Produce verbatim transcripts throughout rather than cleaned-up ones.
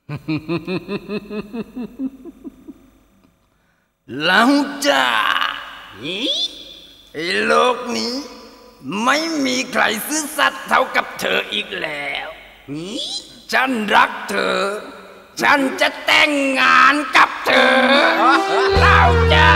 แล้วจ้าไอ้โลกนี้ไม่มีใครซื่อสัตย์เท่ากับเธออีกแล้วฉันรักเธอฉันจะแต่งงานกับเธอแล้วจ้า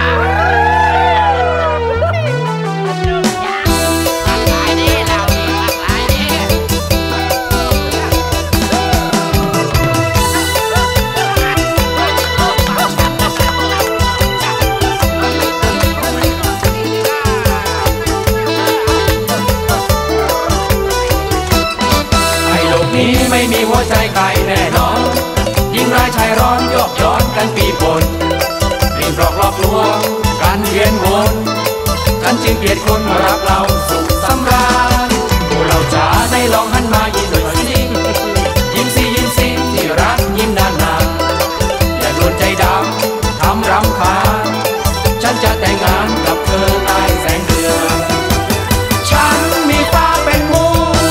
ไม่มีหัวใจใครแน่นอนยิ่งร้ายชายร้อนยอกย้อนกันปีปนรีบหลอกหลอกลวงกันเวียนวนฉันจึงเกลียดคนมารักเราสุขสำราญผู้เราจ๋าในลองหันมายิ้มหน่อยสิยิ้มสิยิ้มสิที่รักยิ้มนานๆอย่าโดนใจดำทำรำคาญฉันจะแต่งงานกับเธอใต้แสงเดือนฉันมีฟ้าเป็นมู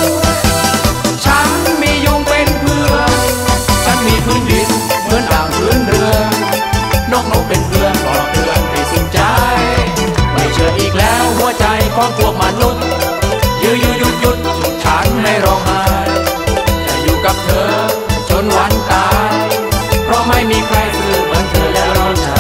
พื้นดินเหมือนดั่งพื้นเรือนกนกเป็นเพื่อนปลอบเตือนให้สุขใจไม่เชื่ออีกแล้วหัวใจของพวกมนุษย์ยื้อยื้อหยุดหยุดฉุดฉันให้ร้องไห้จะอยู่กับเธอจนวันตายเพราะไม่มีใครซื่อเหมือนเธอแล้วเราจะ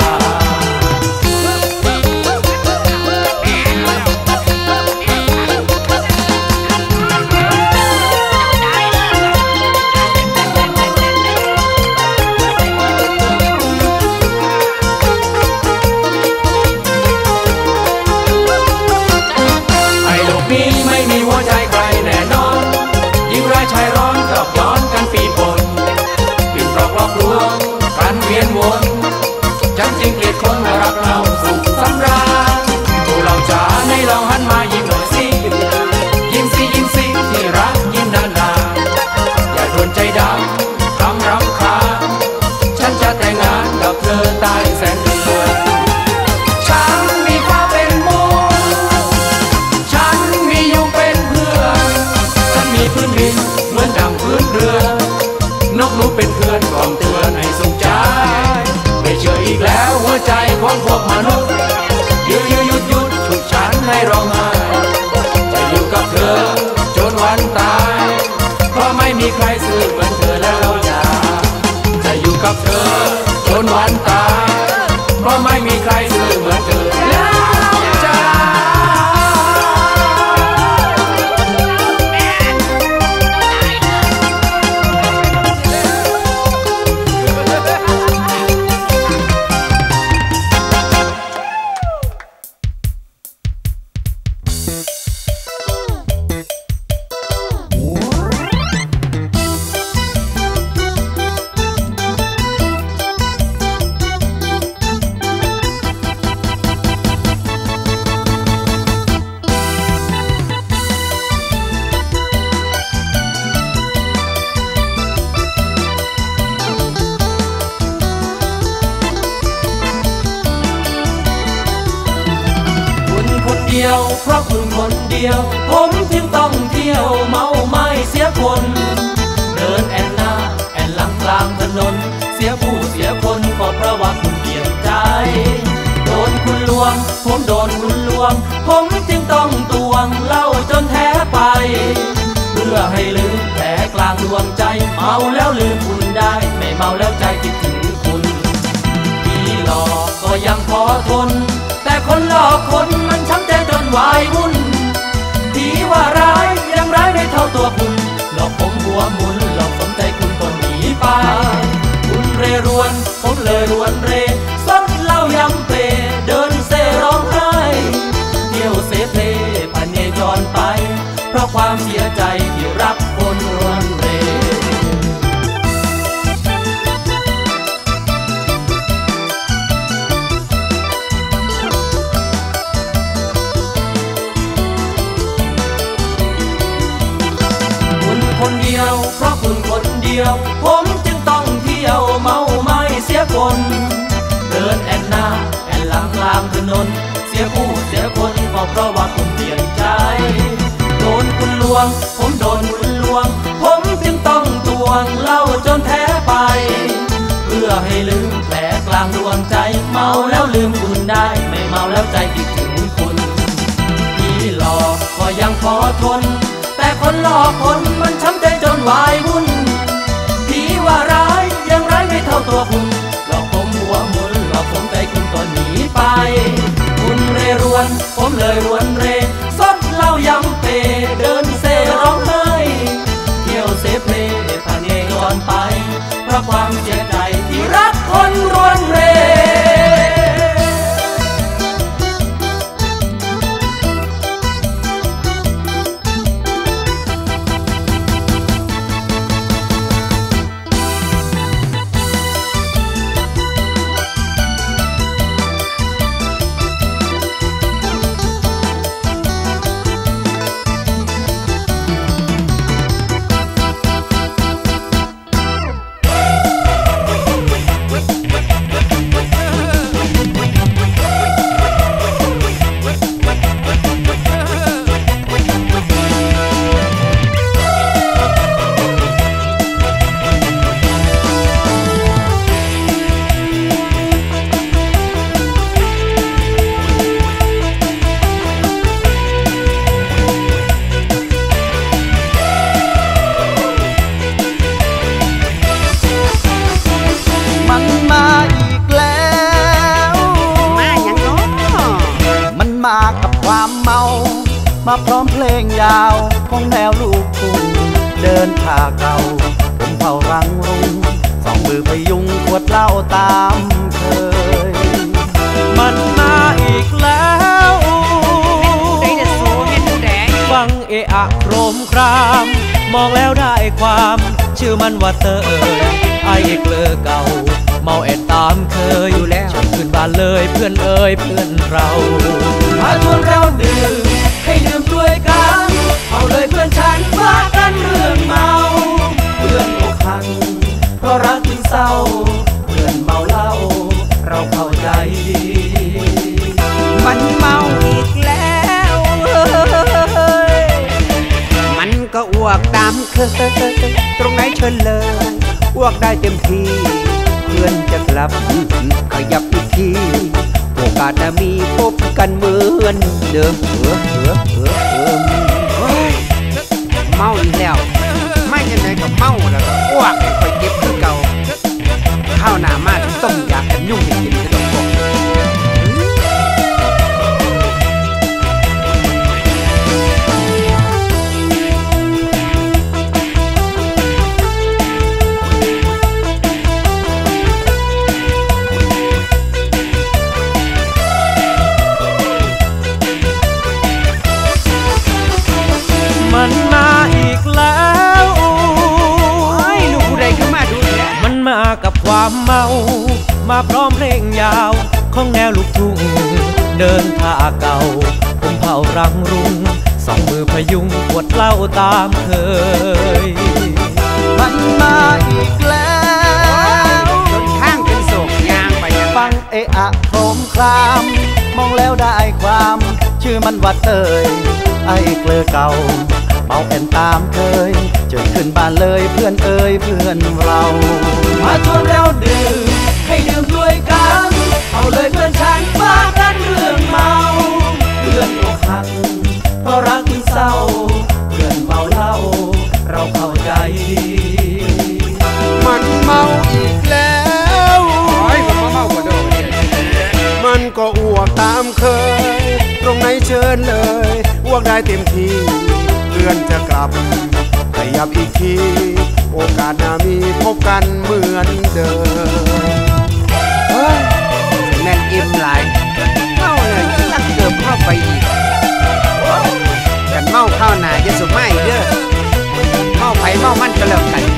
ชายร้อนกลับย้อนกันปีปนปิดปลอกหลอกลวงกันเวียนวนฉันจึงเกลียดคนมารักเราสุขสำราญผู้เราจ๋าในลองหันมายิ้มหน่อยสิยิ้มสิยิ้มสิที่รักยิ้มนานๆอย่าทนใจดำทำรำคาญฉันจะแต่งงานกับเธอใต้แสงเดือนฉันมีฟ้าเป็นมูฉันมียุงเป็นเพื่อนฉันมีพื้นดินเหมือนดั่งพื้นเรือนกหนูเป็นเพื่อนกล่อมเตือนให้สุขใจไม่เชื่ออีกแล้วหัวใจของพวกมนุษย์ยื้อยื้อหยุดหยุดฉุดฉันให้ร้องไห้จะอยู่กับเธอจนวันตายเพราะไม่มีใครซื่อเหมือนเธอแล้วเราจะจะอยู่กับเธอจนวันตายเพราะไม่มีใครซื่อเหมือนเธอแล้วจะเพราะคุณคนเดียวผมจึงต้องเที่ยวเมาไม่เสียคนเดินแอนหน้าแอนหลังกลางถนนเสียผู้เสียคนก็เพราะว่าคุณเปลี่ยนใจโดนคุณลวงผมโดนคุณลวงผมจึงต้องตวงเล่าจนแท้ไปเพื่อให้ลืมแผลกลางดวงใจเมาแล้วลืมคุณได้ไม่เมาแล้วใจคิดถึงคุณที่หลอกก็ยังพอทนแต่คนหลอกคนมันช้ำใจจนวายวุ่นที่ว่าร้ายยังร้ายไม่เท่าตัวคุณหลอกผมหัวหมุนหลอกสมใจคุณก็หนีไปคุณเรรวนผมเลยรวนเรซดเหล้ายำเปเดินเซร้องไห้เที่ยวเสเพพันเนจรไปเพราะความเสียใจที่รับคนรวนเรคนเดียวเพราะคุณคนเดียวผมจึงต้องเที่ยวเมาไม่เสียคนเดินแอนหน้าแอนหลังกลางถนนเสียผู้เสียคนก็เพราะว่าคุณเปลี่ยนใจโดนคุณลวงผมโดนคุณลวงผมจึงต้องตวงเล่าจนแท้างดวงใจเมาแล้วลืมคุณได้ไม่เมาแล้วใจคิดถึงคุณพี่หลอกก็ยังพอทนแต่คนหลอกคนมันช้ำใจจนวายวุ่นพี่ว่าร้ายยังร้ายไม่เท่าตัวคุณหลอกผมหัวหมุนหลอกผมใจคุณก็หนีไปคุณเรรวนผมเลยรวนเรซดเหล้ายำเปเดินเซร้องไห้เที่ยวเสเพลพาเนจรไปเพราะความเสียใจที่รักคนรวนเรมาพร้อมเพลงยาวของแนวลูกทุ่งเดินท่าเก่าผมเผารังรุ่งสองมือพยุงขวดเหล้าตามเคยมันมาอีกแล้วฟังเอะอะโครมครามมองแล้วได้ความชื่อมันว่าเตอไอ้เกลือเก่าเมาแอนตามเคยอยู่แล้วชวนขึ้นบ้านเลยเพื่อนเอ่ยเพื่อนเรามาชวนเราดื่มให้ดื่มด้วยกันเอาเลยเพื่อนฉันว่ากันเรื่องเมาเพื่อนอกหักเพราะรักถึงเศร้าเพื่อนเมาเหล้าเราเข้าใจมันเมาอีกแล้วมันก็อ้วกตามเคยตรงไหนเชิญเลยอ้วกได้เต็มที่เพื่อนจะกลับขยับอีกทีโอกาสจะมีพบกันเหมือนเดิมเออเออเออเออเมาอีกแล้วไม่ยังไงก็เมาแล้วก็อ้วกค่อยเก็บคือเก่าข้าวหนามาต้มยากันยุ่งกินจะต้องบอกมันมาอีกแล้วไอ้ลูกผู้ใดก็มาดูแลมันมากับความเมามาพร้อมเพลงยาวของแนวลูกทุ่งเดินท่าเก่าผมเผารังรุ่งสองมือพยุงขวดเหล้าตามเคยมันมาอีกแล้วจนข้างเป็นโศกยางไปฟังเอะอะโครมครามมองแล้วได้ความชื่อมันว่าเตยไอ้เกลือเก่าเมาแอนตามเคยเจอขึ้นบ้านเลยเพื่อนเอ่ยเพื่อนเรามาชวนเราดื่มให้ดื่มด้วยกันเอาเลยเพื่อนฉันว่ากันเรื่องเมาเพื่อนอกหักเพราะรักถึงเศร้าเพื่อนเมาเหล้าเราเข้าใจมันเมาอีกแล้วโอ้ยผมเมากว่าเดิมมันก็อ้วกตามเคยตรงไหนเชิญเลยอ้วกได้เต็มที่เพื่อนจะกลับขยับอีกทีโอกาสหน้ามีพบกันเหมือนเดิมเฮ้ยแม่นอิ่มหลายเข้าเลยลักเกิบเข้าไปอีกกันเมาข้าวหนาจะสุดไม่เด้อเมาไผ่เมามันก็เลิกกัน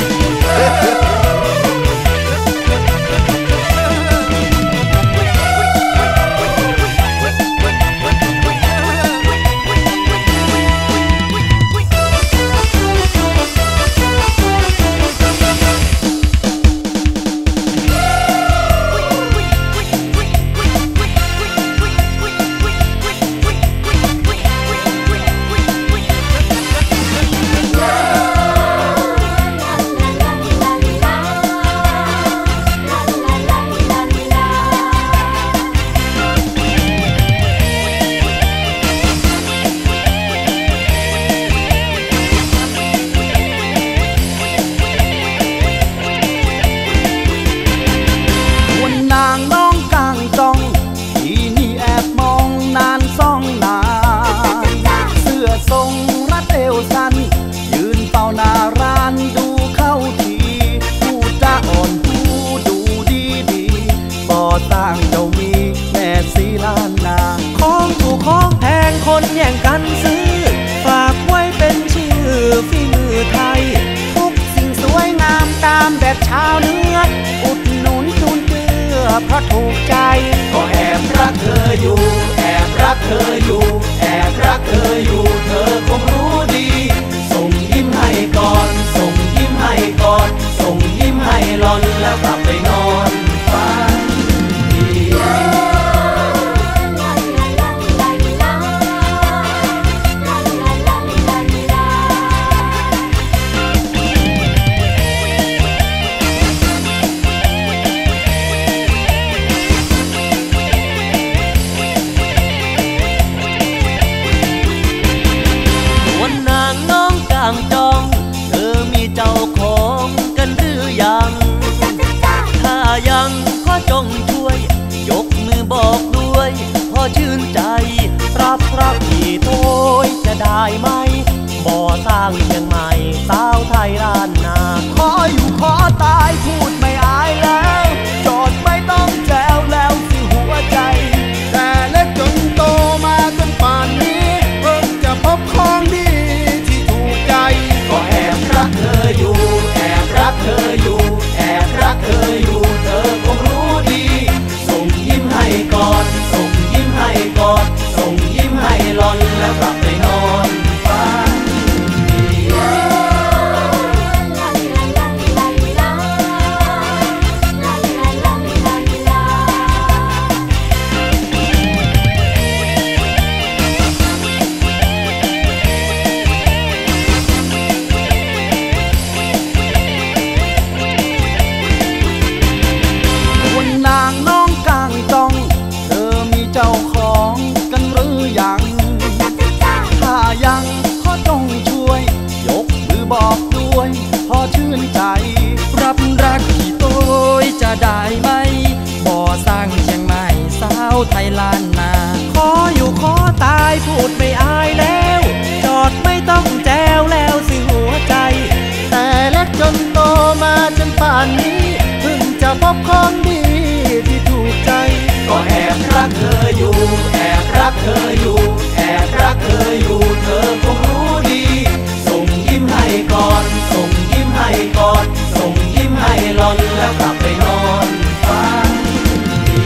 ใจก็แอบรักเธออยู่แอบรักเธออยู่แอบรักเธออยู่เธอคงรู้ดีส่งยิ้มให้ก่อนส่งยิ้มให้ก่อนส่งยิ้มให้หล่อนแล้วกลับไปนอนฝันดีจองเธอมีเจ้าของกันหรือยังถ้ายังก็จงช่วยยกมือบอกด้วยพอชื่นใจรับรักที่โทยจะได้ไหมบ่อสร้างเชียงใหม่สาวไทยล้านนาขออยู่ขอตายพูดไม่อายแล้วจอดไม่ต้องแจวแล้วสิหัวใจแต่เล็กจนโตมาจนป่านนี้เพิ่งจะพบของดีก็แอบรักเธออยู่แอบรักเธออยู่แอบรักเธออยู่เธอคงรู้ดีส่งยิ้มให้ก่อนส่งยิ้มให้ก่อนส่งยิ้มให้หล่อนแล้วกลับไปนอนฝันบอกด้วยพอชื่นใจรับรักที่โตยจะได้ไหมบ่อสร้างเชียงใหม่สาวไทยล้านนาขออยู่ขอตายพูดไม่อายแล้วจอดไม่ต้องแจวแล้วสิหัวใจแต่เล็กจนโตมาจนป่านนี้เพิ่งจะพบของดีที่ถูกใจก็แอบรักเธออยู่แอบรักเธออยู่แอบรักเธออยู่เธอคงรู้ดีส่งยิ้มให้ก่อนส่งยิ้มให้ก่อนส่งยิ้มให้หล่อนแล้วกลับไปนอนฝันดี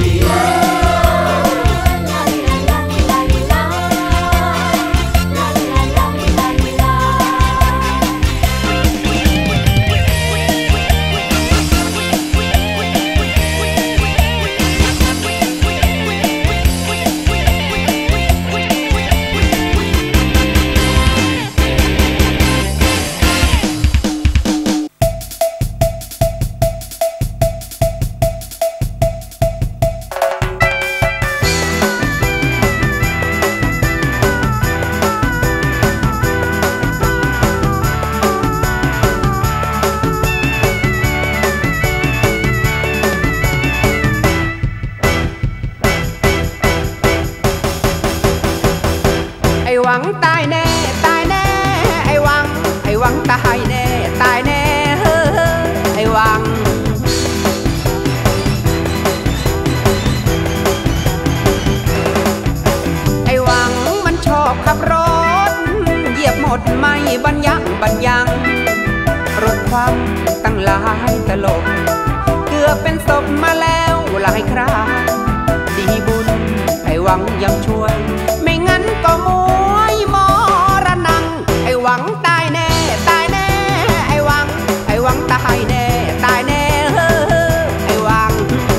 ไม่บรรยังบรรยังรถความตั้งหลายตลบเกือบเป็นศพมาแล้วหลายคราดีบุญไอ้หวังยังช่วยไม่งั้นก็มวยมรณังไอ้หวังตายแน่ตายแน่ไอ้หวังไอ้หวังตายแน่ตายแน่เฮ้อไอ้หวัง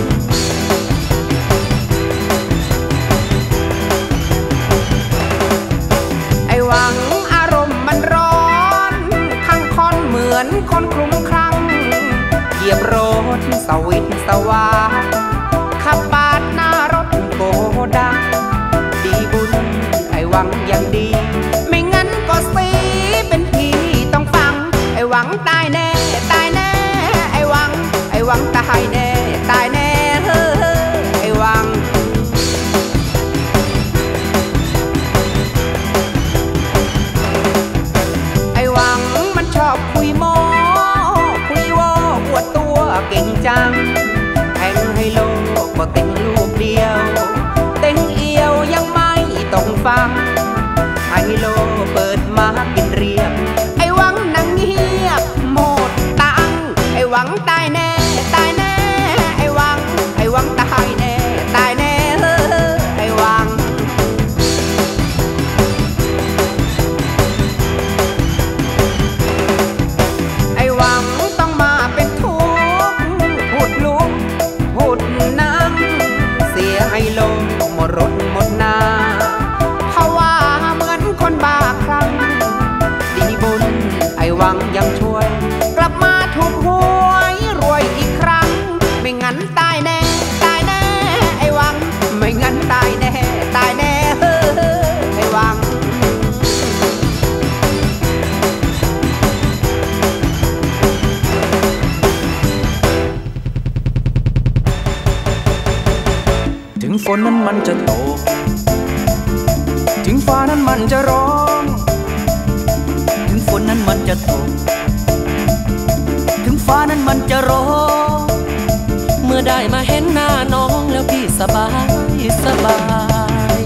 ไอ้หวังคนคลุ้มคลั่งเหยียบรถสวิตสวาขับปาดหน้ารถโกดังดีบุญไอ้หวังยังดีไม่งั้นก็สีเป็นพี่ต้องฟังไอ้หวังตายแน่ตายแน่ไอ้หวังไอ้หวังตายแน่ตายแน่เฮ้อไอ้หวังไอ้หวังมันชอบคุยโม้เก่งจังแทงให้โลกก็เต็งลูกเดียวเต็งเอียวยังไม่ต้องฟังไฮโลเปิดมากินเรียบไอ้หวังนั่งเงียบหมดตังไอ้หวังตายแน่ตายแน่ไอ้หวังไอ้หวังตายแน่ถึงฝนนั้นมันจะตกถึงฟ้านั้นมันจะร้องถึงฝนนั้นมันจะตกถึงฟ้านั้นมันจะร้องเมื่อได้มาเห็นหน้าน้องแล้วพี่สบายสบาย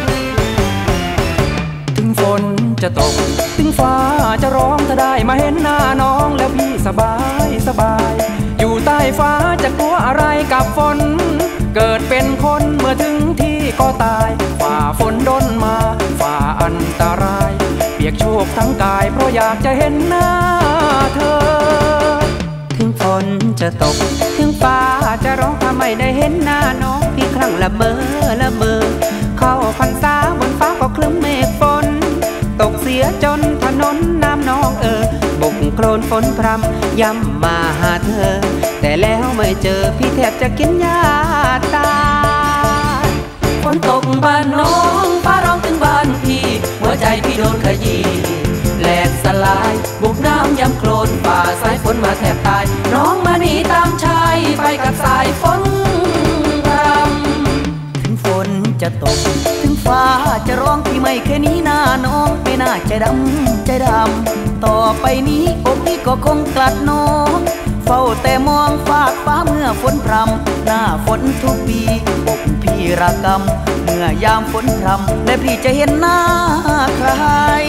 ถึงฝนจะตกถึงฟ้าจะร้องถ้าได้มาเห็นหน้าน้องแล้วพี่สบายสบายอยู่ใต้ฟ้าจะกลัวอะไรกับฝนเกิดเป็นคนเมื่อถึงที่ก็ตายฝ่าฝนดนมาฝ่าอันตรายเปียกโชกทั้งกายเพราะอยากจะเห็นหน้าเธอถึงฝนจะตกถึงฟ้าจะร้องถ้าไม่ได้เห็นหน้าน้องพี่ครั้งละเมอละเมอเข้าพรรษาบนฟ้าก็คลึ้มเมฆฝนตกเสียจนถนนน้ำนองเออบุกโคลนฝนพรำย้ำมาหาเธอแต่แล้วไม่เจอพี่แทบจะกินยาตายฝนตกบ้านน้องฟ้าร้องถึงบ้านพี่หัวใจพี่โดนขยี้แหลกสลายบุกน้ำย้ำโคลนฝ่าสายฝนมาแทบตายน้องมาหนีตามชายไปกับสายฝนพรำถึงฝนจะตกถึงฟ้าจะร้องพี่ไม่แค่นี้หน้าน้องไม่น่าใจดำใจดำต่อไปนี้อกพี่ก็คงกลัดน้องเฝ้าแต่มองฟากฟ้าเมื่อฝนพรำหน้าฝนทุกปีอกพี่ระกำเมื่อยามฝนพรำและพี่จะเห็นหน้าใคร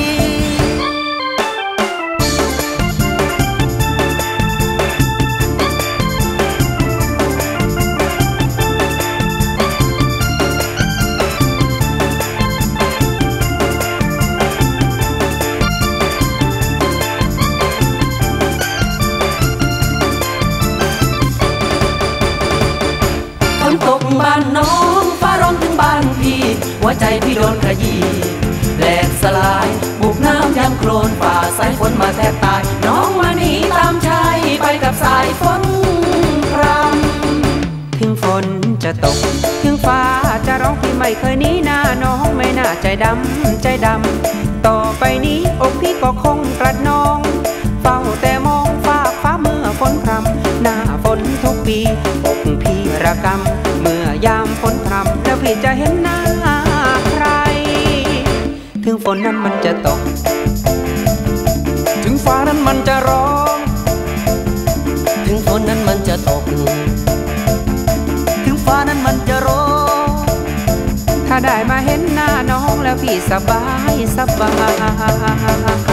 บ้านน้องฟ้าร้องถึงบ้านพี่หัวใจพี่โดนขยี้แหลกสลายบุกน้ำย้ำโคลนฝ่าสายฝนมาแทบตายน้องมาหนีตามชายไปกับสายฝนพรำถึงฝนจะตกถึงฟ้าจะร้องพี่ไม่เคยหนีหน้าน้องไม่น่าใจดำใจดำต่อไปนี้อกพี่ก็คงกลัดน้องเฝ้าแต่มองฟ้าฟ้าเมื่อฝนพรำหน้าฝนทุกปีอกพี่ระกำเมื่อยามฝนพรำแล้วพี่จะเห็นหน้าใครถึงฝนนั้นมันจะตกถึงฟ้านั้นมันจะร้องถึงฝนนั้นมันจะตกถึงฟ้านั้นมันจะร้องถ้าได้มาเห็นหน้าน้องแล้วพี่สบายสบาย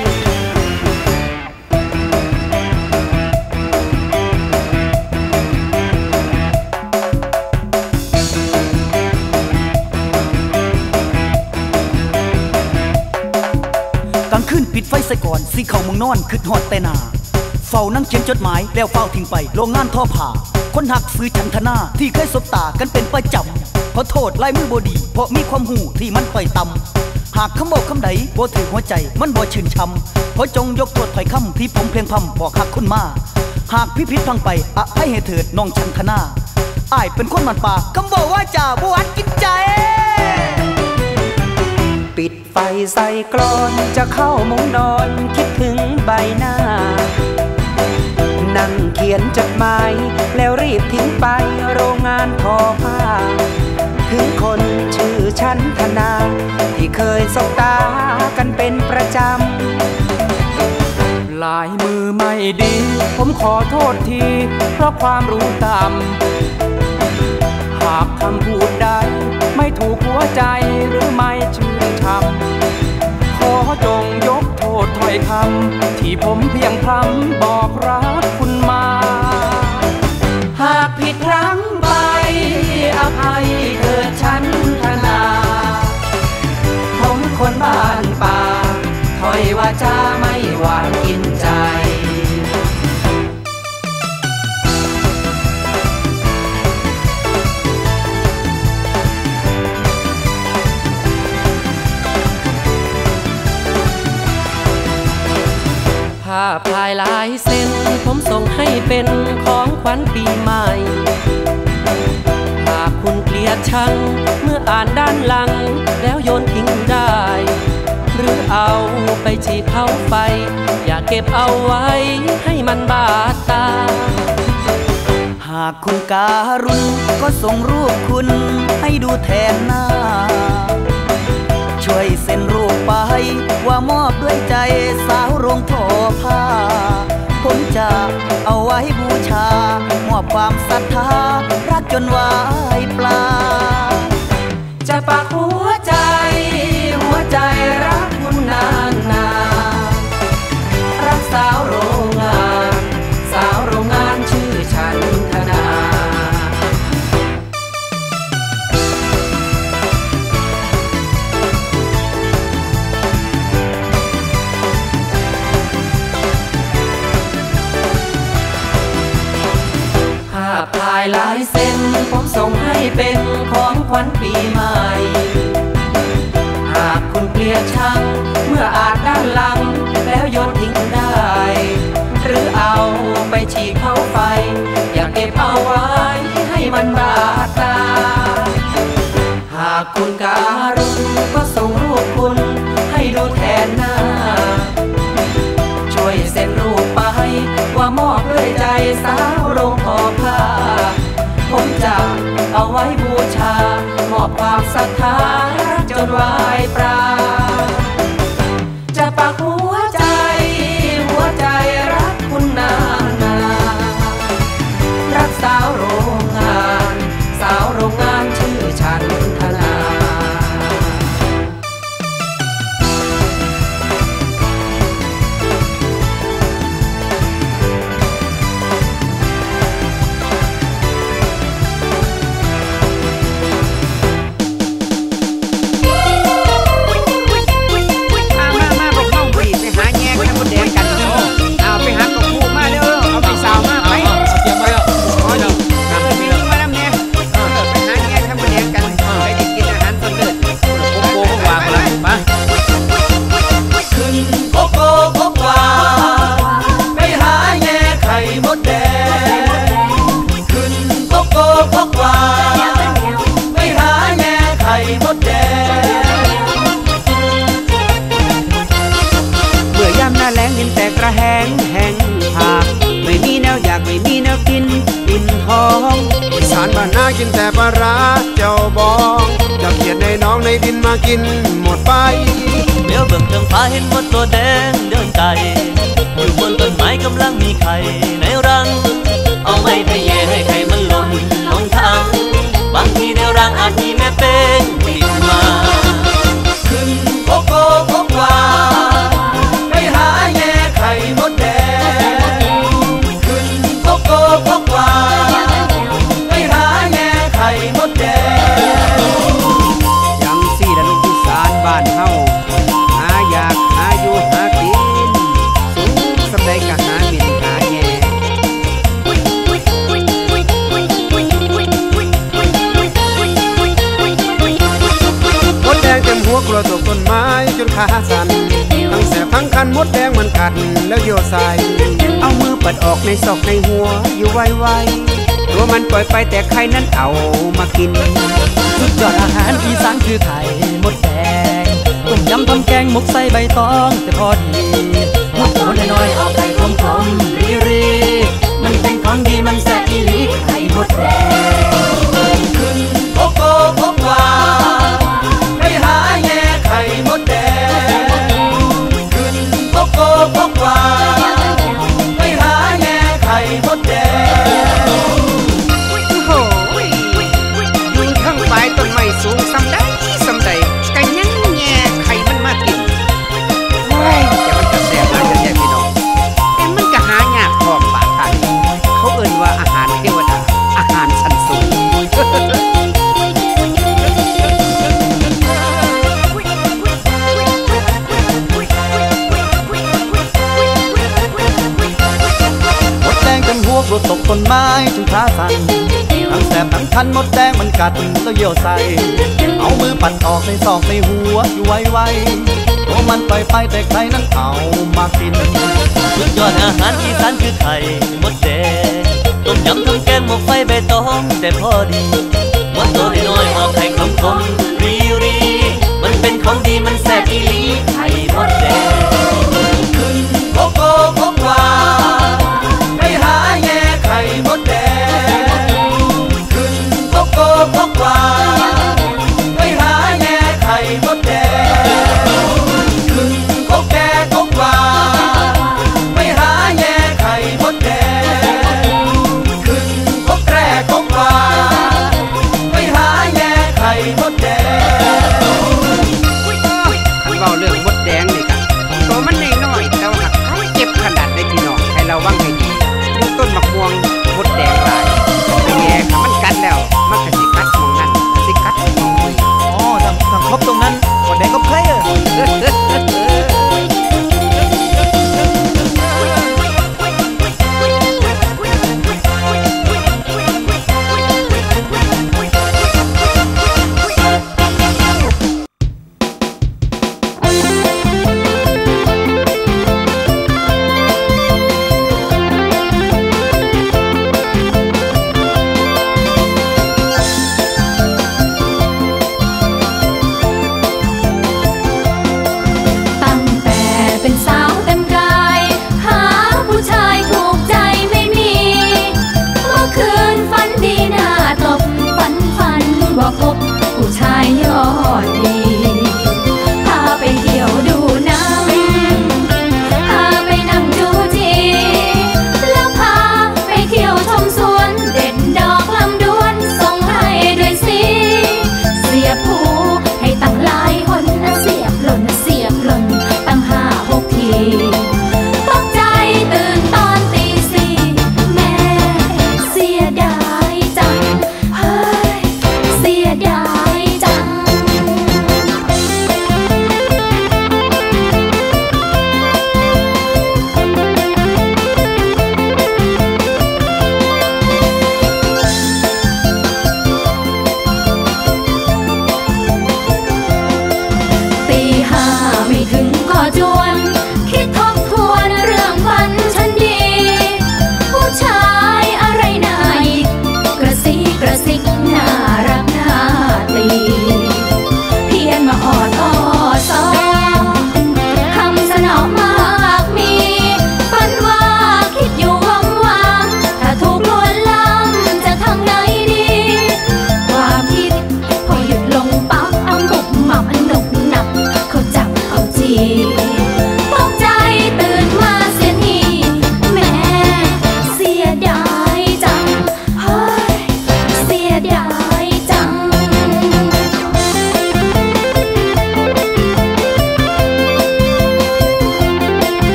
ปิดไฟใส่ก่อนสิเข้ามึงนอนขึ้นหอดแต่นาเฝ้านั่งเขียนจดหมายแล้วเฝ้าทิ้งไปโรงงานท่อผ่าคนหักซื้อฉันทนาที่เคยสบตากันเป็นประจำขอโทษลายมือบดีเพราะมีความหูที่มันต่อยต่ำหากคำบอกคำใดบ่ถือหัวใจมันบ่ชื่นช่ำเพราะจงยกโทษถอยคำที่ผมเพลงพำบอกหักคุณมาหากพิพิธพังไปอภัยให้เถิดน้องฉันทนาอ้ายเป็นคนมันป่าคำบอกว่าจ่าบวชกินใจปิดไฟใส่กลอนจะเข้ามุ้งนอนคิดถึงใบหน้านั่งเขียนจดหมายแล้วรีบทิ้งไปโรงงานทอผ้าถึงคนชื่อฉันธนาที่เคยสบตากันเป็นประจำลายมือไม่ดีผมขอโทษทีเพราะความรู้ต่ำหากคำพูดใดไม่ถูกหัวใจหรือไม่ชื่นชำขอจงยกโทษถ้อยคำที่ผมเพียงพร่ำบอกรักคุณมาหากผิดพลั้งไปอภัยเถิดฉันธนาผมคนบ้านป่าถ้อยว่าจะไม่หวานกินใจผ้าพายลายเส้นผมส่งให้เป็นของขวัญปีใหม่หากคุณเกลียดชังเมื่ออ่านด้านหลังแล้วโยนทิ้งได้หรือเอาไปฉีดเผาไฟอย่าเก็บเอาไว้ให้มันบาดตาหาากคุณการุณก็ส่งรูปคุณให้ดูแทนหน้าช่วยเซ็นรูปไปว่ามอบด้วยใจสาวโรงทอผ้าผมจะเอาไว้บูชามอบความศรัทธารักจนวายปลาจะปักหัวใจหัวใจรักคุณนานนานรักสาวโรงงานสาวโรงงานชื่อฉันธนาภาพถ่ายลายเซ็นผมส่งให้เป็นของขวัญปีใหม่หากคุณเกลียดชังเมื่ออ่านด้านหลังแล้วโยนทิ้งได้หรือเอาไปฉีกเข้าไฟอยากเก็บเอาไว้ให้มันบาดตาหากคุณการุณก็ส่งรูปคุณให้ดูแทนหน้าช่วยเซ็นรูปไปว่ามอบด้วยใจสาวโรงทอผ้าผมจะเอาไว้บูชามอบความศรัทธารักจนวายปลาจะปักหัวใจหัวใจรักคุณนานนารักสาวโรงงานสาวโรงงานชื่อฉันธนาแห้งแห้งหากไม่มีแนวอยากไม่มีแนวกินอิ่มท้องอีสานบ้านนากินแต่ปลาร้าเจ้าบองจะเขียนในน้องในดินมากินหมดไปเดี๋ยวเบิ่งเทิงฟ้าเห็นมดตัวแดงเดินไกลอยู่บนต้นไม้กำลังมีไข่ในรังเอาไม้ไปแย่ให้ไข่มันหล่นลงทางบางทีในรังอาจมีแม่เป็นติดมาขึ้นโกโก้โกวาไปหาแย่ไข่มดแดงขึ้นโกโก้โกวาไปหาแย่ไข่มดแดงยังสี่ดาลูกอีสานบ้านเฮาหาอยากหาอยู่หากินสูงสำใดกะหาบินหาแย่มดแดงเต็มหัวกลัวตกต้นไม้จนขาสั่นทั้งแสบทั้งคันมดแดงมันกัดแล้วโยใส่เอามือปัดออกในศอกในหัวอยู่ไวๆตัวมันปล่อยไปแต่ไข่นั้นเอามากินสุดยอดอาหารอีสานคือไข่มดแดงต้มยำทำแกงหมกใส่ใบตองแต่พอดีมดตัวน้อยๆเอาไข่กลมๆรีรีมันเป็นของดีมันแซ่บอีหลีไข่มดแดงขึ้นโกโก้โกวาไปหาแย่ไข่มดแดงขึ้นโกโก้โกวาไปหาแย่ไข่มดแดงโอ้ยอยู่ข้างปลายต้นไม้สูงสำใดสำใดก็ยังแย่ไข่มันมากินว้ายแต่มันก็แซ่บมากแท้ๆพี่น้องแต่มันก็หายากพร้อมบาดทางเขาเอิ้นว่าอาหารเทวดาอาหารชั้นสูงรถตกต้นไม้จนขาสั่นทั้งแสบทั้งคันมดแดงมันกัดแล้วเยี่ยวใส่เอามือปัดออกในซอกในหัวอยู่ไวๆตัวมันปล่อยไปแต่ไข่นั้นเอามากินสุดยอดอาหารอีสานคือไข่มดแดงต้มยำทำแกงหมกไฟใบตองแต่พอดีมดตัวน้อยๆออกไข่คมๆรีรีมันเป็นของดีมันแซ่บอีหลีไข่มดแดงขึ้นโกโก้โกวาไปหาแย่ไข่มดแดง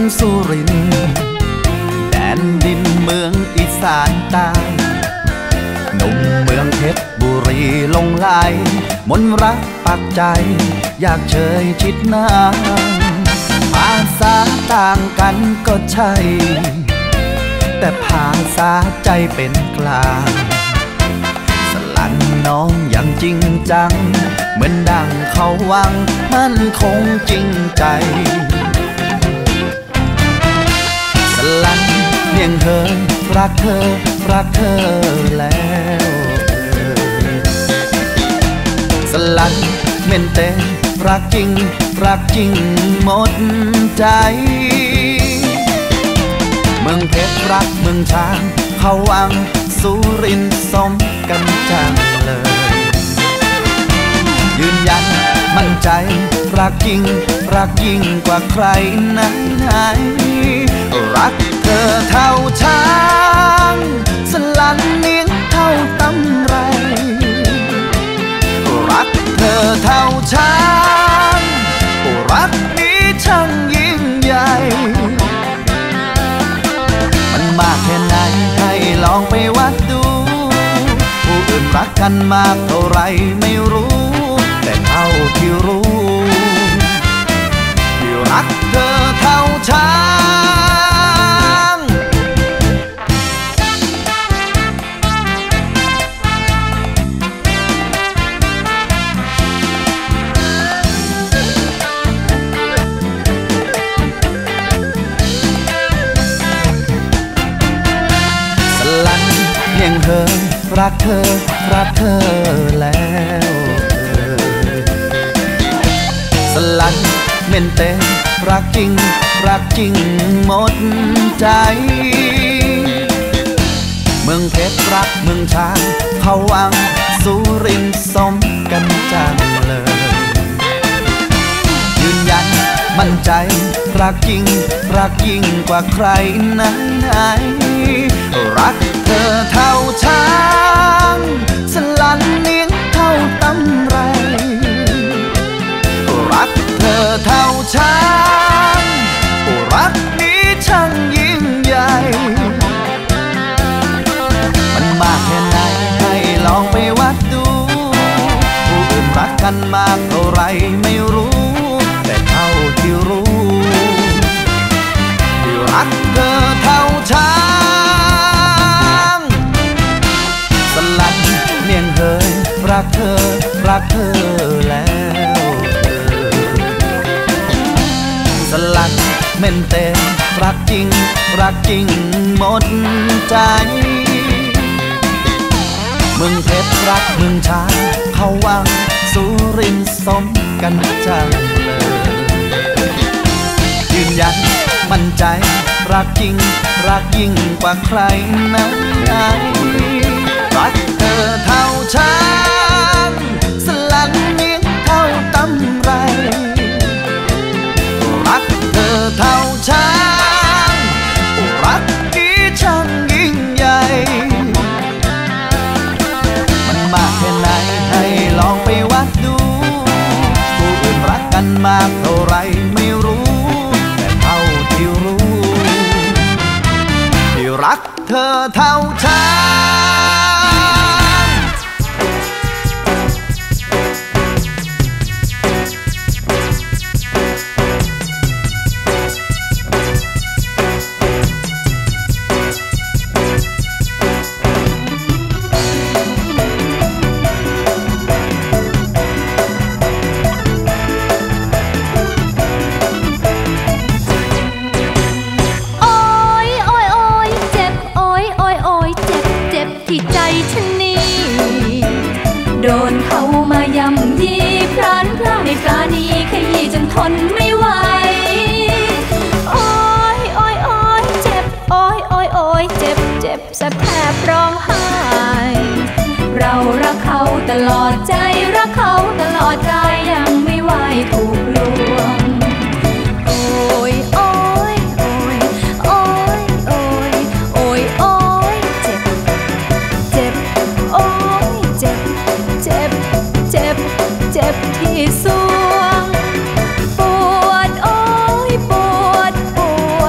สุรินทร์แดนดินเมืองอีสานใต้หนุ่มเมืองเพชรบุรีลงไหลมนรักปักใจอยากเชยชิดหน้าภาษาต่างกันก็ใช่แต่ภาษาใจเป็นกลางสลันน้องอย่างจริงจังเหมือนดังเขาวังมั่นคงจริงใจสลันเพียงเธอรักเธอรักเธอแล้วสลันเม่นเต้รักจริงรักจริงหมดใจเมืองเพชรรักเมืองช้างเขาวังสุรินทร์สมกันจังเลยยืนยันมั่นใจรักจริงรักยิ่งกว่าใครไหนไหนรักเธอเท่าช้างสลันเลี้ยงเท่าตำไรรักเธอเท่าช้างรักนี้ช่างยิ่งใหญ่มันมากแค่ไหนให้ลองไปวัดดูผู้อื่นรักกันมากเท่าไรไม่รู้แต่เท่าที่รู้ที่รักเธอเท่าช้างสลันเพียงเธอรักเธอรักเธอแล้วสลันเม่นเต้รักจริงรักจริงหมดใจเมืองเพชรรักเมืองช้างเขาวังสุรินทร์สมกันจังเลยยืนยันมั่นใจรักจริงรักยิ่งกว่าใครไหนไหนรักเธอเท่าช้างสลันเลี้ยงเท่าตำไรรักเธอเท่าช้างรักนี้ช่างยิ่งใหญ่มันมากแค่ไหนให้ลองไปวัดดูผู้อื่นรักกันมากเท่าไรไม่รู้แต่เท่าที่รู้ที่รักเธอเท่าช้างสลันเลี้ยงเฮยรักเธอรักเธอแล้วสลันเม่นเต้รักจริงรักจริงหมดใจเมืองเพชรรักเมืองช้างเขาวังสุรินทร์สมกันจังเลยยืนยันมั่นใจรักจริงรักยิ่งกว่าใครไหนไหนรักเธอเท่าช้างสลันเลี้ยงเท่าตำไรรักเธอเท่าช้างรักนี้ช่างยิ่งใหญ่มันมากแค่ไหนให้ลองไปวัดดูผู้อื่นรักกันมากเท่าไรไม่รู้แต่เท่าที่รู้ที่รักเธอเท่าช้างที่ใจฉันนี้โดนเขามายำยีพรานพลายปราณีขยี้จนทนไม่ไหวโอ้ยโอ้ยโอ้ยเจ็บโอ้ยโอ้ยโอ้ยเจ็บเจ็บแสบแทบร้องไห้เรารักเขาตลอดใจรักเขาตลอดใจยังไม่ไหวถูกลวงโอ้ยโอ้ยโอ้ยโอ้ยโอ้ยโอ้ยโอ้ยเจ็บเจ็บโอ้ยเจ็บเจ็บเจ็บเจ็บที่สวงปวดโอ้ยปวดปว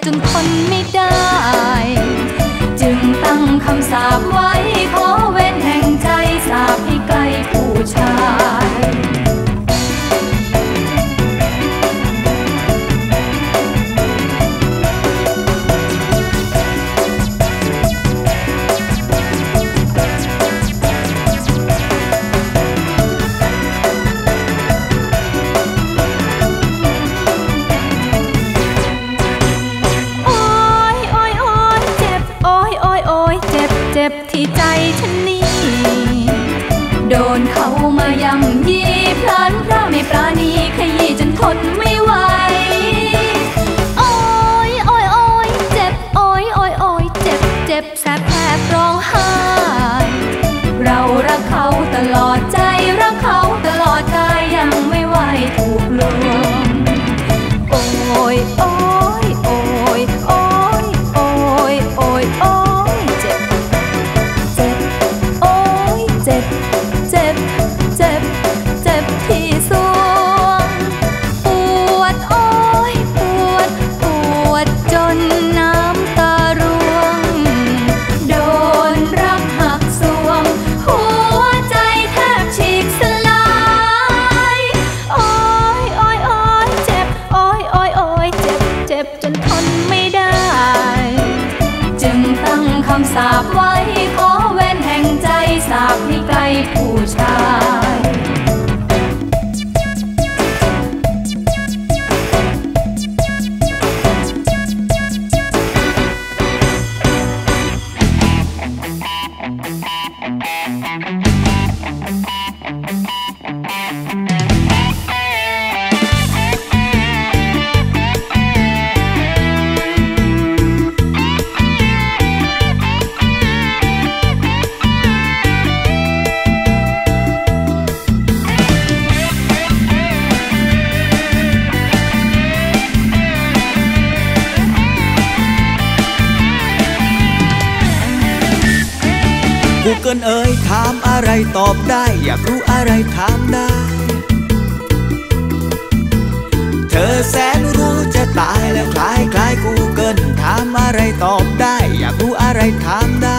จนทนไม่ได้จึงตั้งคำสาปไว้ขอเว้นแห่งใจสาปให้ไกลผู้ชายเจ็บที่ใจฉันนี่โดนเขามาย่ำยีพลันพระไม่ปราณีขยี้จนทนไม่ไหวโอ้ยโอ้ยโอ้ยเจ็บโอ้ยโอ้ยโอ้ยเจ็บเจ็บแสบแผลร้องไห้เรารักเขาตลอดใจรักเขาตลอดกายยังไม่ไหวถูกลวงโอ้ยโอ้ยโอ้ยโอ้ยโอ้ยโอ้ยโอ้ยเจ็บเจ็บโอ้ยเจ็บเจ็บเจ็บเจ็บที่สวงปวดโอ้ยปวดปวดจนน้ำตาร่วงโดนรักหักสวงหัวใจแทบฉีกสลายโอ้ยโอ้ยโอ้ยเจ็บโอ้ยโอ้ยโอ้ยเจ็บเจ็บจนทนไม่ได้จึงตั้งคำสาปไว้ขอเว้นแห่งใจสาปให้ไกลผู้ชายกูเกิลเอ๋ยถามอะไรตอบได้อยากรู้อะไรถามได้เธอแสนรู้จะตายแล้วคล้ายคล้ายกูเกิลถามอะไรตอบได้อยากรู้อะไรถามได้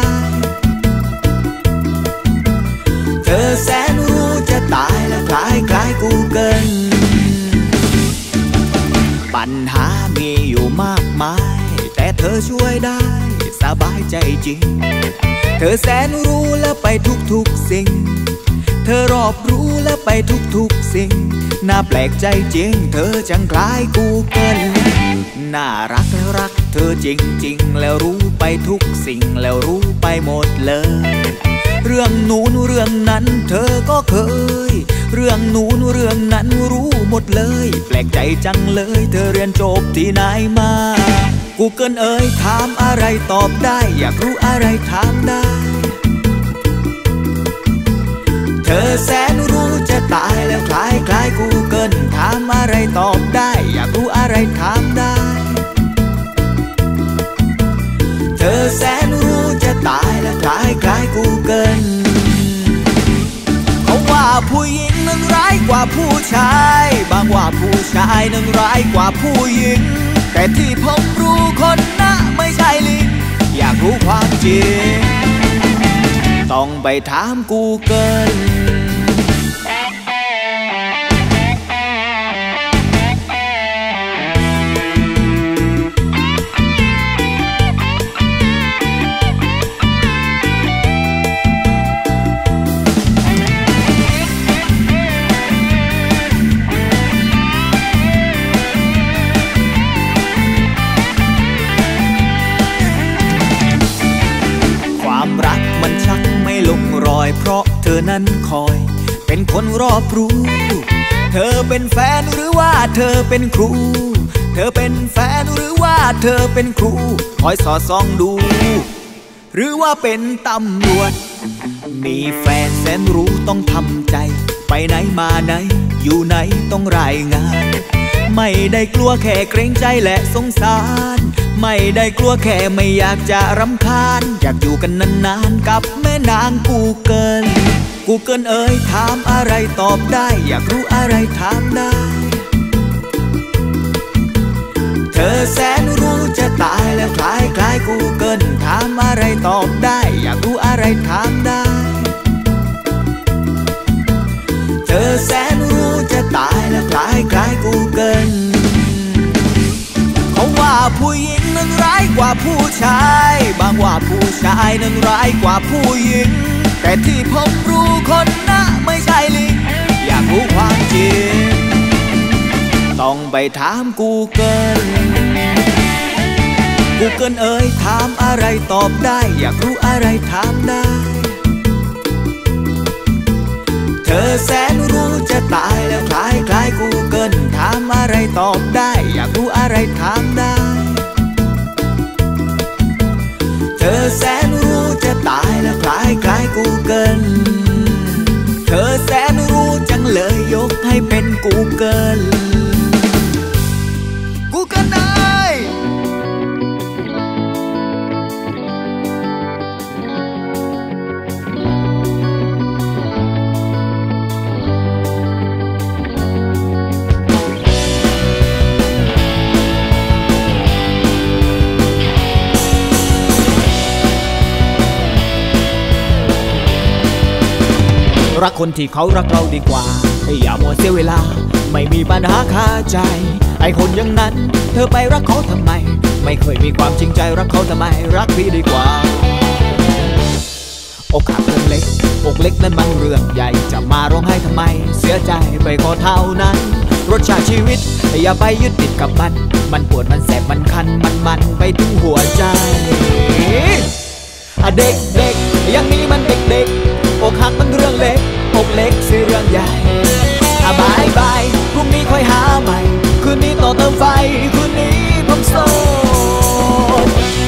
เธอแสนรู้จะตายแล้วคล้ายคล้ายกูเกิลปัญหามีอยู่มากมายแต่เธอช่วยได้สบายใจจริงเธอแสนรู้และไปทุกๆสิ่งเธอรอบรู้และไปทุกๆสิ่งน่าแปลกใจจริงเธอจังคล้ายกูเกิลน่ารักแล้วรักเธอจริงๆแล้วรู้ไปทุกสิ่งแล้วรู้ไปหมดเลยเรื่องนู้นเรื่องนั้นเธอก็เคยเรื่องนู้นเรื่องนั้นรู้หมดเลยแปลกใจจังเลยเธอเรียนจบที่ไหนมากูเกิลเอ๋ยถามอะไรตอบได้อยากรู้อะไรถามได้เธอแสนรู้จะตายแล้วคล้ายคล้ายกูเกิลถามอะไรตอบได้อยากรู้อะไรถามได้เธอแสนรู้จะตายแล้วคล้ายคล้ายกูเกิลเขาว่าผู้หญิงนั้นร้ายกว่าผู้ชายบางว่าผู้ชายนั้นร้ายกว่าผู้หญิงแต่ที่ผมรู้คนนะไม่ใช่ลิงอยากรู้ความจริงต้องไปถามกูเกิลเพราะเธอนั้นคอยเป็นคนรอบรู้เธอเป็นแฟนหรือว่าเธอเป็นครูเธอเป็นแฟนหรือว่าเธอเป็นครูคอยสอดส่องดูหรือว่าเป็นตำรวจมีแฟนแสนรู้ต้องทำใจไปไหนมาไหนอยู่ไหนต้องรายงานไม่ได้กลัวแค่เกรงใจและสงสารไม่ได้กลัวแค่ไม่อยากจะรำคาญอยากอยู่กันนานๆกับแม่นางกูเกิลกูเกิลเอ๋ยถามอะไรตอบได้อยากรู้อะไรถามได้เธอแสนรู้จะแล้วคล้ายคล้ายกูเกิลถามอะไรตอบได้อยากรู้อะไรถามได้เธอแสนรู้จะตายแล้วคล้ายคล้ายกูเกิลเขาว่าผู้หญิงนั้นร้ายกว่าผู้ชายบางว่าผู้ชายนั้นร้ายกว่าผู้หญิงแต่ที่ผมรู้คนน่ะไม่ใช่ลิงอยากรู้ความจริงต้องไปถามกูเกิลกูเกิลเอ๋ยถามอะไรตอบได้อยากรู้อะไรถามได้เธอแสนรู้จะตายแล้วคล้ายคล้ายกูเกิลถามอะไรตอบได้อยากรู้อะไรถามได้เธอแสนรู้จะตายแล้วคล้ายคล้ายกูเกิลเธอแสนรู้จังเลยยกให้เป็นกูเกิลกูเกิลเอ้ยรักคนที่เขารักเราดีกว่าอย่ามัวเสียเวลาไม่มีปัญหาคาใจไอ้คนอย่างนั้นเธอไปรักเขาทำไมไม่เคยมีความจริงใจรักเขาทำไมรักพี่ดีกว่าอกหักเรื่องเล็กอกเล็กนั้นมันเรื่องใหญ่จะมาร้องไห้ทำไมเสียใจไปก็เท่านั้นรสชาติชีวิตอย่าไปยึดติดกับมันมันปวดมันแสบมันคันมันมันไปถึงหัวใจเด็กเด็กอย่างนี้มันเด็กเด็กอกหักมันเรื่องเล็กอกเล็กสิเรื่องใหญ่บายบายพรุ่งนี้ค่อยหาใหม่คืนนี้ต่อเติมไฟคืนนี้ผมโสด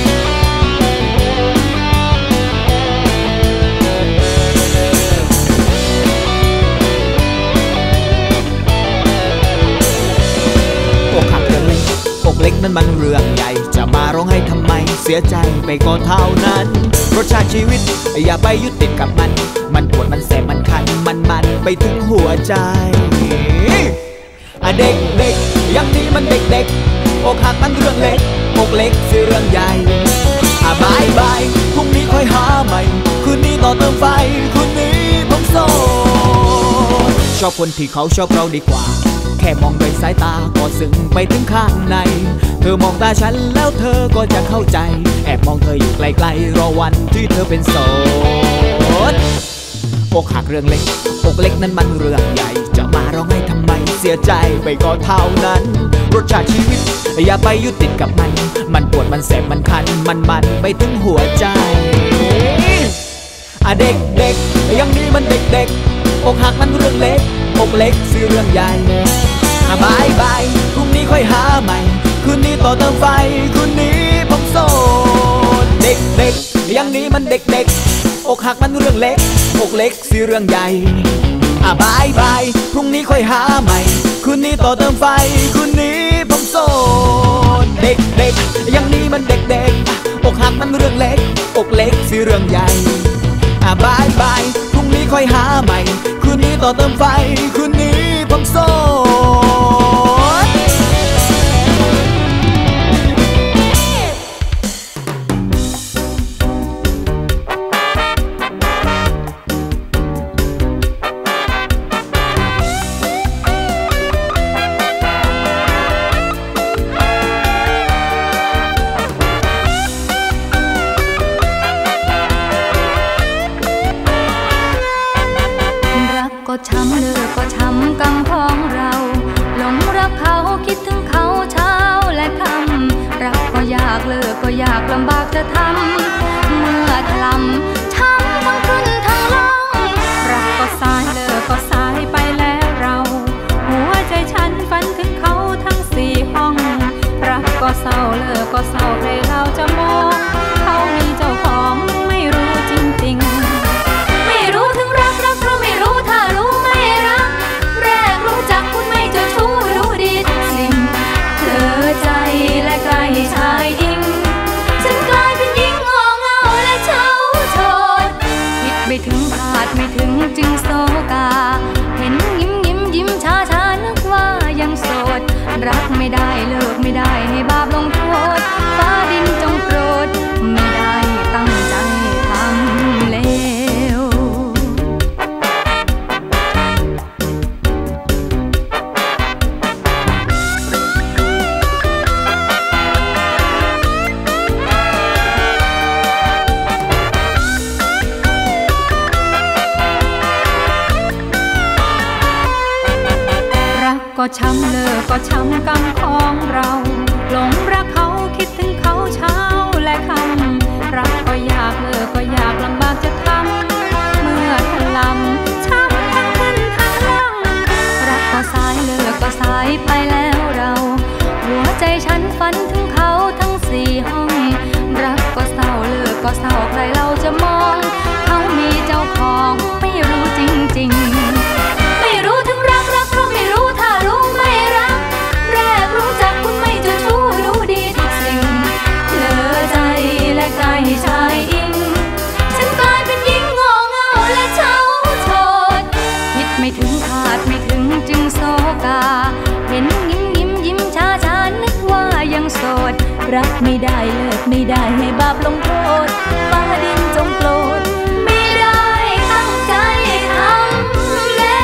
อกหักเรื่องเล็กอกเล็กนั้นมันเรื่องใหญ่จะมาร้องให้ทำไมเสียใจไปก็เท่านั้นรสชาติชีวิตอย่าไปยึดติดกับมันมันปวดมันแสบมันคันมันมันไปถึงหัวใจเด็กเด็กอย่างนี้มันเด็กเด็กอกหักมันเรื่องเล็กอกเล็กสิเรื่องใหญ่บายบายพรุ่งนี้ค่อยหาใหม่คืนนี้ต่อเติมไฟคืนนี้ผมโสดชอบคนที่เขาชอบเราดีกว่าแค่มองด้วยสายตาก็ซึ้งไปถึงข้างในเธอมองตาฉันแล้วเธอก็จะเข้าใจแอบมองเธออยู่ไกลๆรอวันที่เธอเป็นโสดอกหักเรื่องเล็กอกเล็กนั้นมันเรื่องใหญ่จะมาร้องให้ทำไมเสียใจไปก็เท่านั้นรสชาติชีวิตอย่าไปยึดติดกับมันมันปวดมันแสบมันคันมันมันไปถึงหัวใจเด็กเด็กอย่างนี้มันเด็กเด็กอกหักมันเรื่องเล็กอกเล็กสิเรื่องใหญ่บายบายพรุ่งนี้ค่อยหาใหม่คืนนี้ต่อเติมไฟคืนนี้ผมโสดเด็กเด็กอย่างนี้มันเด็กเด็กอกหักมันเรื่องเล็กอกเล็กสิเรื่องใหญ่บายบายพรุ่งนี้ค่อยหาใหม่คืนนี้ต่อเติมไฟคืนนี้ผมโสดเด็กเด็กอย่างนี้มันเด็กเด็กอกหักมันเรื่องเล็กอกเล็กสิเรื่องใหญ่บายบายพรุ่งนี้ค่อยหาใหม่คืนนี้ต่อเติมไฟคืนนี้ผมโสดช้ำเลิกก็ช้ำกำของเราหลงรักเขาคิดถึงเขาเช้าและค่ำรักก็ยากเลิกก็ยากลำบากจะทำเมื่อถลำช้ำทั้งขึ้นทั้งลงรักก็สายเลิกก็สายไปแล้วเราหัวใจฉันฝันถึงเขาทั้งสี่ห้องรักก็เศร้าเลิกก็เศร้าใครเราจะมองเขามีเจ้าของไม่รู้จริงๆไม่รู้ถึงรักรักเพราะไม่รู้ถ้ารู้ไม่รักแรกรู้จักคุณไม่เจ้าชู้รู้ดีทุกสิ่งเธอใจและใกล้ชายอิงฉันกลายเป็นหญิงงอเงาและเช้าโชดคิดไม่ถึงคาดไม่ถึงจึงโศกาเห็นยิ้มยิ้มยิ้มช้าช้านึกว่ายังโสดรักไม่ได้เลิกไม่ได้ให้บาปลงโทษฟ้าดินจงก็ช้ำเลิกก็ช้ำกรรมของเราหลงรักเขาคิดถึงเขาเช้าและค่ำรักก็อยากเลิกก็อยากลำบากจะทำเมื่อทลำช้ำทั้งขึ้นทั้งล่องรักก็สายเลิกก็สายไปแล้วเราหัวใจฉันฝันถึงเขาทั้งสี่ห้องรักก็เศร้าเลิกก็เศร้าใครเราจะมองเขามีเจ้าของไม่รู้จริงๆไม่รู้ถึงรักรักเพราะไม่รู้ถ้ารู้ไม่รักแรกรู้จักคุณไม่เจ้าชู้รู้ดีทุกสิ่งเหลือใจและกายให้ชายอิงฉันกลายเป็นหญิงงอเงาและเช้าโชดคิดไม่ถึงคาดไม่ถึงจึงโศกาเห็นยิ้มยิ้มยิ้มช้าช้านึกว่ายังโสดรักไม่ได้เลิกไม่ได้ให้บาปลงโทษฟ้าดินจงโปรดไม่ได้ตั้งใจทำแล้ว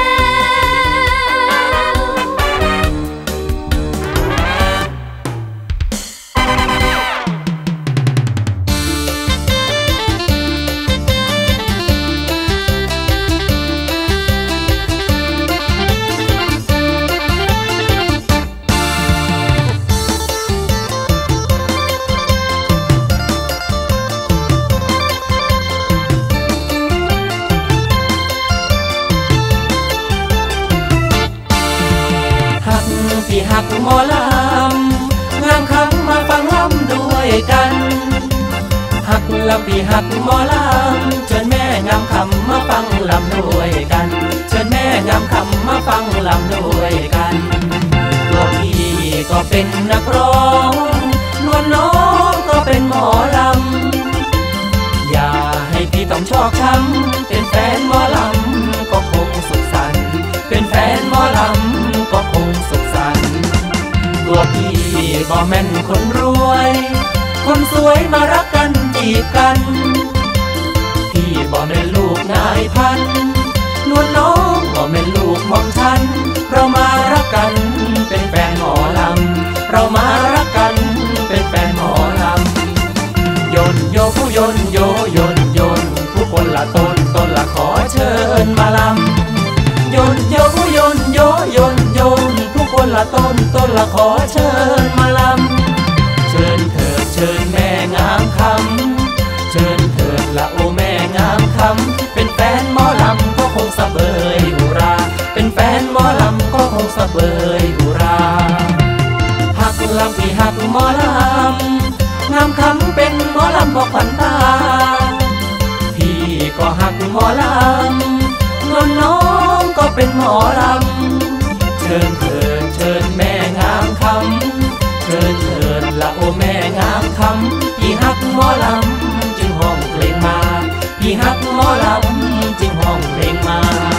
พี่หักหมอลำงามคำมาฟังลำด้วยกันหักลำพี่หักหมอลำเชิญแม่งามคำมาฟังลำด้วยกันเชิญแม่งามคำมาฟังลำด้วยกันตัวพี่ก็เป็นนักร้องนวลน้องก็เป็นหมอลำอย่าให้พี่ต้องชอกช้ำเป็นแฟนหมอลำก็คงสุขสันต์เป็นแฟนหมอลำก็คงสุขสันต์ตัวพี่บ่แม่นคนรวยคนสวยมารักกันจีบกันพี่บ่แม่นลูกนายพันนวลน้องบ่แม่นลูกมอมฉันเรามารักกันเป็นแฟนหมอลำเรามารักกันเป็นแฟนหมอลำโยนโยผู้โยนโยโยนโยนผู้คนละต้นต้นละขอเชิญมาลำโยนโยผู้โยนโยโยนโยนผู้คนละต้นต้นละขอเชิญมาลำเชิญเถิดเชิญแม่งามคำเชิญเถิดละโอแม่งามคำเป็นแฟนหมอลำก็คงสะเบยอุราเป็นแฟนหมอลำก็คงสะเบยอุราหักลำพี่หักหมอลำงามคำเป็นหมอลำบอกขวัญตาพี่ก็หักหมอลำนวลน้องก็เป็นหมอลำเชิญเถิดเชิญแม่งามคำเชิญเถิดละโอแม่งามคำพี่หักหมอลำจึงห้องเพลงมาพี่หักหมอลำจึงห้องเพลงมา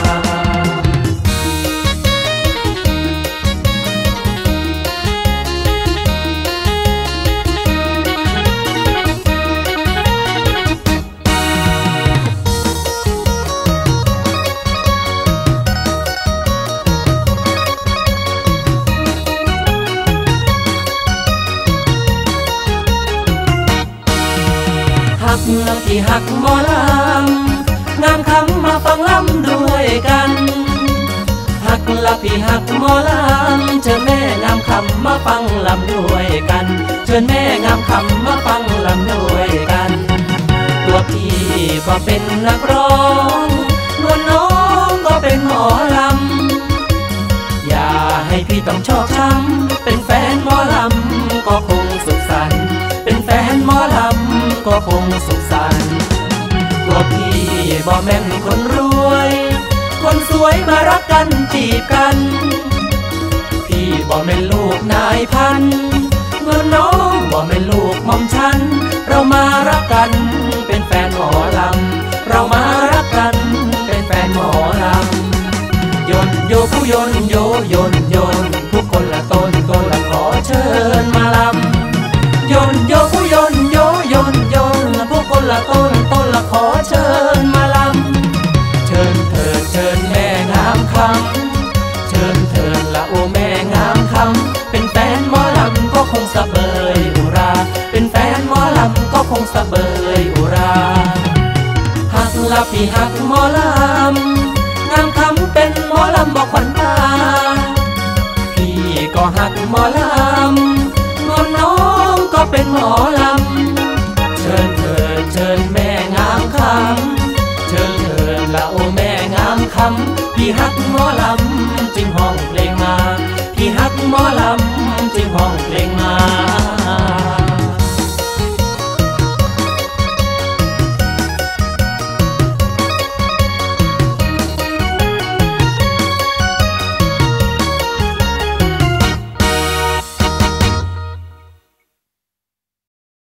หักลำพี่หักหมอลำงามคำมาฟังลำด้วยกันหักลำพี่หักหมอลำเชิญแม่งามคำมาฟังลำด้วยกันเชิญแม่งามคำมาฟังลำด้วยกันตัวพี่ก็เป็นนักร้องนวลน้องก็เป็นหมอลำอย่าให้พี่ต้องชอกช้ำเป็นแฟนหมอลำก็คงสุขสันต์เป็นแฟนหมอลำก็คงสุขสันต์ตัวพี่บ่แม่นคนรวยคนสวยมารักกันจีบกันพี่บ่แม่นลูกนายพันเงินน้องบ่แม่นลูกมอมฉันเรามารักกันเป็นแฟนหมอลำเรามารักกันเป็นแฟนหมอลำโยนโยผู้โยนโยโยนโยนผู้คนละต้นต้นละขอเชิญมาลำโยนโยผู้โยนโยโยนโยนผู้คนละต้นต้นละขอเชิญมาลำเชิญเถิดเชิญแม่งามคำเชิญเถิดละโอแม่งามคำเป็นแฟนหมอลำก็คงสะเบยอุราเป็นแฟนหมอลำก็คงสะเบยอุราหักละพี่หักหมอลำงามคำเป็นหมอลำบอกขวัญตา พหมอลำเชิญเถิดเชิญแม่งามคำเชิญเถิดละโอแม่งามคำพี่ฮักหมอลำจึงห้องเพลงมาพี่ฮักหมอลำ